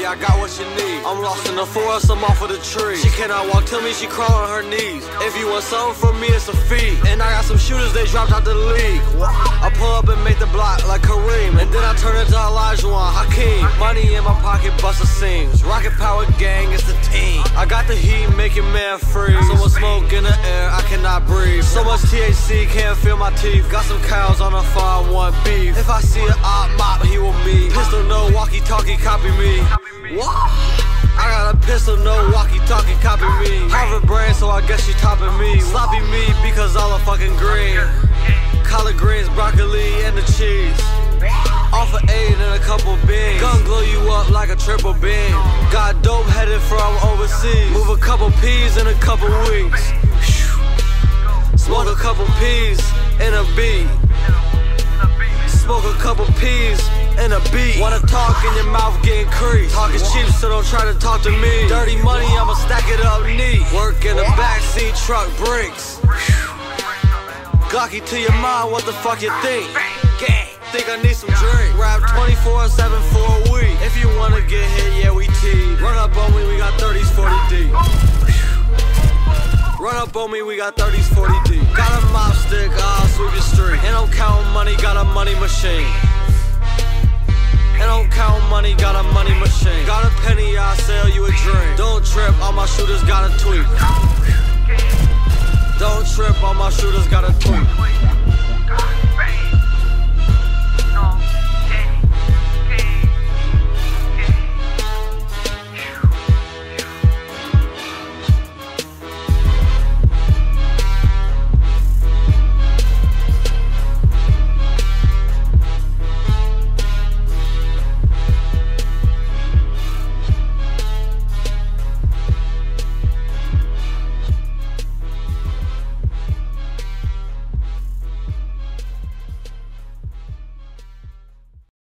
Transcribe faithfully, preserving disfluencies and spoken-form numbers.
I got what you need. I'm lost in the forest, I'm off of the tree. She cannot walk, tell me she crawl on her knees. If you want something from me, it's a fee. And I got some shooters, they dropped out the league. I pull up and make the block like Kareem, and then I turn into Olajuwon Hakeem. Money in my pocket, bust the seams. Rocket Power Gang, it's the team. I got the heat, making man freeze. So much smoke in the air, I cannot breathe. So much T H C, can't feel my teeth. Got some cows on the farm, want beef. If I see an op mop, he will me. Pistol, no walkie-talkie, copy me. What? I got a pistol, no walkie-talkie, copy me. Harvard brain, so I guess she topping me. Sloppy me, because all the fucking green. Collard greens, broccoli, and the cheese. Off of eight and a couple beans. Gun glow you up like a triple beam. Got dope headed from overseas. Move a couple peas in a couple weeks. Smoke a couple peas in a beat. Smoke a couple peas in a beat. Wanna talk in your mouth getting creased. Talk is cheap, so don't try to talk to me. Dirty money, I'ma stack it up neat. Work in the backseat, truck brakes. Glocky to your mind, what the fuck you think? Gang. Think I need some drink. Rap twenty-four seven for a week. If you wanna get hit, yeah, we T. Run up on me, we got thirties forty deep. Run up on me, we got thirties forty deep. Got a mop stick, I'll sweep your street. And don't count money, got a money machine. And don't count money, got a money machine. Got a penny, I'll sell you a drink. Don't trip, all my shooters got a tweak. Don't trip, all my shooters got a tweak.